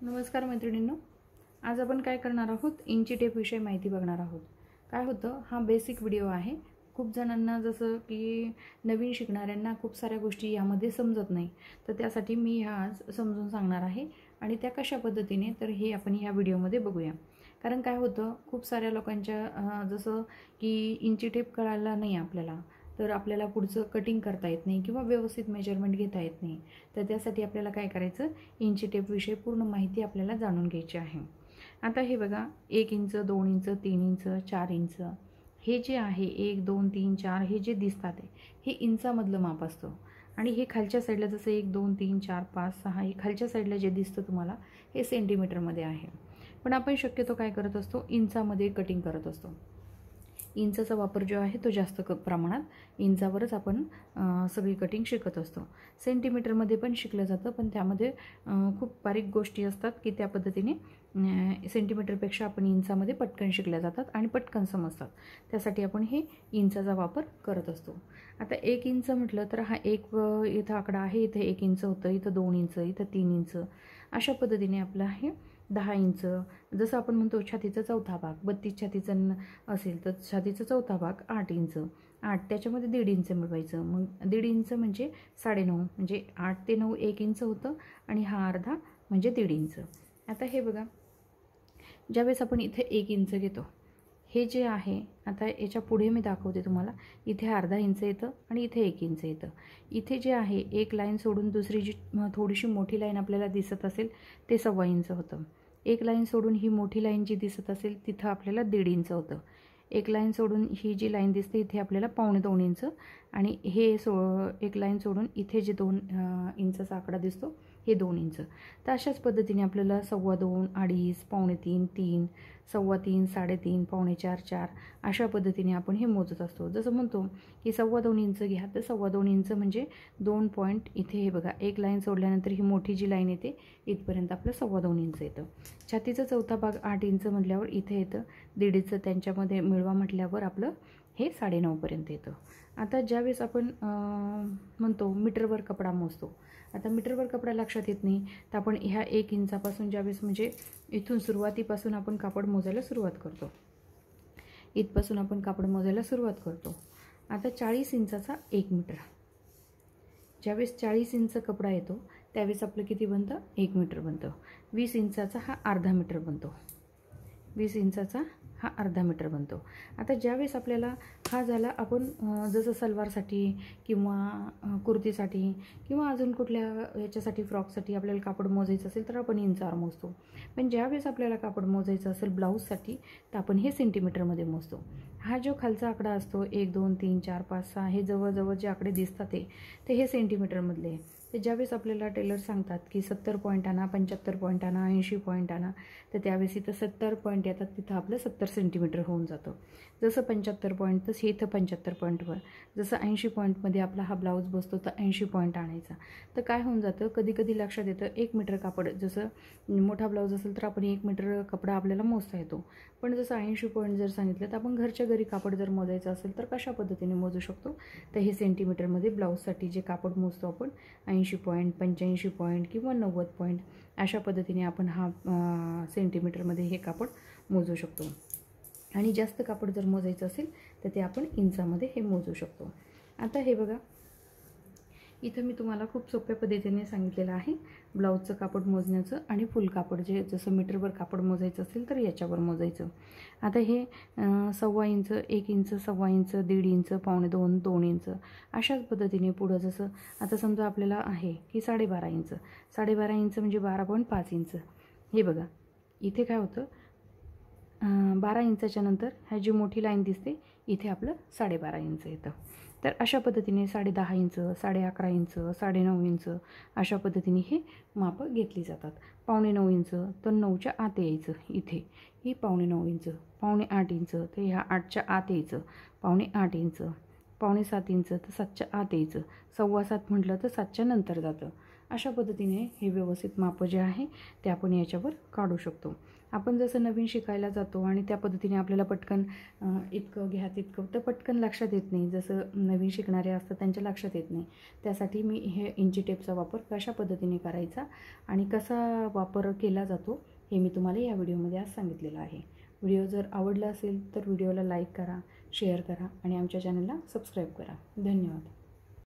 नमस्कार मैत्रिणींनो, आज आपण काय करणार आहोत, इंची टेप विषयी माहिती बघणार आहोत। काय होतं, हा बेसिक व्हिडिओ आहे। खूप जणांना जसं की नवीन शिकणाऱ्यांना खूप साऱ्या गोष्टी यामध्ये समजत नाही, तर त्यासाठी मी आज समजून सांगणार आहे आणि त्या कशा पद्धतीने तर हे आपण ह्या व्हिडिओमध्ये बघूया। कारण काय होतं, खूप साऱ्या लोकांच्या जसं की इंची टेप कळायला नाही आपल्याला, तर आपल्याला पुढचं कटिंग करता येत नाही किंवा व्यवस्थित मेजरमेंट घेता येत नाही। तर त्यासाठी आपल्याला काय करायचं, इंची टेप विषयी पूर्ण माहिती आपल्याला जाणून घ्यायची आहे। आता हे बघा, 1 इंच 2 इंच 3 इंच 4 इंच हे जे आहे 1 2 3 4 हे जे दिसतात हे इंचामधलं माप असतं। आणि हे खालच्या साईडला जसं 1 2 3 4 5 6 हे खालच्या साईडला जे दिसतं तुम्हाला हे सेंटीमीटरमध्ये आहे, पण आपण शक्यतो काय करत असतो, इंचामध्ये कटिंग करत असतो। इंचाचा वापर जो आहे तो जास्त प्रमाणात इंचावरच आपण सगळी कटिंग शिकत असतो। सेंटीमीटरमध्ये पण शिकलं जातं, पण त्यामध्ये खूप बारीक गोष्टी असतात की त्या पद्धतीने सेंटीमीटरपेक्षा आपण इंचामध्ये पटकन शिकल्या जातात आणि पटकन समजतात। त्यासाठी आपण हे इंचाचा वापर करत असतो। आता 1 इंच म्हटलं तर हा एक इथं आकडा आहे, इथे 1 इंच होतं, इथं 2 इंच, इथं 3 इंच, अशा पद्धतीने आपलं आहे 10 इंच। जसं आपण म्हणतो छातीचा चौथा भाग, 32 छातीचं असेल तर छातीचा चौथा भाग 8 इंच, 8 त्याच्यामध्ये 1.5 इंच मिळवायचं। मग 1.5 इंच म्हणजे 9.5, म्हणजे 8 ते 9 1 इंच होतं आणि हा अर्धा म्हणजे 1.5 इंच। आता हे बघा, ज्यावेळेस आपण इथे 1 इंच घेतो, हे जे आहे आता याच्या पुढे मी दाखवते तुम्हाला, इथे अर्धा इंच येतं आणि इथे 1 इंच येतं। इथे जे आहे एक लाईन सोडून दुसरी जी थोडीशी मोठी लाईन आपल्याला दिसत असेल ते 1.25 इंच होतं। एक लाईन सोडून ही मोठी लाईन जी दिसत असेल तिथं आपल्याला 1.5 इंच होतं। एक लाईन सोडून ही जी लाईन दिसते इथे आपल्याला 1.25 इंच, आणि हे एक लाईन सोडून इथे जे 2 इंचाचा आकडा दिसतो हे 2 इंच। तर अशाच पद्धतीने आपल्याला 2.25 2.5 3.3 3 3.25 3.5 4.4 4 अशा पद्धतीने आपण हे मोजत असतो। जसं म्हणतो की 2.25 इंच घ्या, तर 2.25 इंच म्हणजे 2 पॉईंट इथे हे बघा, एक लाईन सोडल्यानंतर ही मोठी जी लाईन येते इथपर्यंत आपलं 2.25 इंच येतं। छातीचा चौथा भाग 8 इंच म्हटल्यावर इथे येतं 1.5 इंच, त्यांच्यामध्ये मिळवा म्हटल्यावर आपलं हे 9.5 पर्यंत येतं। आता ज्यावेळेस आपण म्हणतो मीटरवर कपडा मोजतो, आता मीटरवर कपडा लक्षात येत नाही, तर आपण ह्या 1 इंचापासून ज्यावेळेस म्हणजे इथून सुरुवातीपासून आपण कापड मोजायला सुरुवात करतो, इथपासून आपण कापड मोजायला सुरुवात करतो। आता 40 इंचाचा 1 मीटर, ज्यावेळेस 40 इंच कपडा येतो त्यावेळेस आपलं किती बनतं, 1 मीटर बनतं। 20 इंचाचा हा अर्धा मीटर बनतो, 20 इंचाचा हा अर्धा मीटर बनतो। आता ज्यावेळेस आपल्याला हा झाला, आपण जसं सलवारसाठी किंवा कुर्तीसाठी किंवा अजून कुठल्या याच्यासाठी फ्रॉकसाठी आपल्याला कापड मोजायचं असेल तर आपण इंचावर मोजतो, पण ज्यावेळेस आपल्याला कापड मोजायचं असेल ब्लाऊजसाठी तर आपण हे सेंटीमीटरमध्ये मोजतो। हा जो खालचा आकडा असतो 1 2 3 4 5 6 हे जवळजवळ जे आकडे दिसतात ते हे सेंटीमीटरमधले आहे। तर ज्यावेळेस आपल्याला टेलर सांगतात की 70 पॉईंट आणा, 75 पॉईंट आणा, 80 पॉईंट आणा, तर त्यावेळेस इथं 70 पॉईंट येतात, तिथं आपलं 70 सेंटीमीटर होऊन जातं। जसं 75 पॉईंट तसं इथं 75 पॉईंटवर, जसं 80 पॉईंटमध्ये आपला हा ब्लाऊज बसतो तर 80 पॉईंट आणायचा। तर काय होऊन जातं, कधी कधी लक्षात येतं 1 मीटर कापड, जसं मोठा ब्लाऊज असेल तर आपण 1 मीटर कपडा आपल्याला मोजता येतो, पण जसं 80 पॉईंट जर सांगितलं तर आपण घरच्या घरी कापड जर मोजायचं असेल तर कशा पद्धतीने मोजू शकतो, तर हे सेंटीमीटरमध्ये ब्लाऊजसाठी जे कापड मोजतो आपण 80 पॉईंट 85 पॉईंट किंवा 90 पॉईंट अशा पद्धतीने आपण हा सेंटीमीटरमध्ये हे कापड मोजू शकतो। आणि जास्त कापड जर मोजायचं असेल तर ते आपण इंचामध्ये हे मोजू शकतो। आता हे बघा, इथं मी तुम्हाला खूप सोप्या पद्धतीने सांगितलेलं आहे ब्लाऊजचं कापड मोजण्याचं, आणि फुल कापड जे जसं मीटरवर कापड मोजायचं असेल तर याच्यावर मोजायचं। आता हे 1.25 inch 1 inch 1.25 inch 1.5 inch 1.25 2 inch अशाच पद्धतीने पुढं, जसं आता समजा आपल्याला आहे की 12.5 इंच, 12.5 इंच म्हणजे 12.5 इंच। हे बघा, इथे काय होतं, 12 इंचाच्या नंतर ह्या जी मोठी लाईन दिसते इथे आपलं 12.5 इंच येतं। तर अशा पद्धतीने 10.5 इंच 11.5 इंच 9.5 इंच अशा पद्धतीने हे मापं घेतली जातात। 9.25 इंच तर 9च्या आत यायचं, इथे ही 9.25 इंच, 7.25 इंच तर ह्या 8च्या आत यायचं, 7.25 इंच, 7.25 इंच तर 7च्या आत यायचं, 7.25 म्हटलं तर 7च्या नंतर जातं, अशा पद्धतीने हे व्यवस्थित माप जे आहे ते आपण याच्यावर काढू शकतो. आपण जसं नवीन शिकायला जातो आणि त्या पद्धतीने आपल्याला पटकन इतकं घ्या तितकं तर पटकन लक्षात येत नाही, जसं नवीन शिकणारे असतात त्यांच्या लक्षात येत नाही. त्यासाठी मी हे इंची टेपचा वापर कशा पद्धतीने करायचा आणि कसा वापर केला जातो हे मी तुम्हाला या व्हिडिओमध्ये आज सांगितलेलं आहे. व्हिडिओ जर आवडला असेल तर व्हिडिओला लाईक करा, शेअर करा आणि आमच्या चॅनलला सबस्क्राईब करा. धन्यवाद.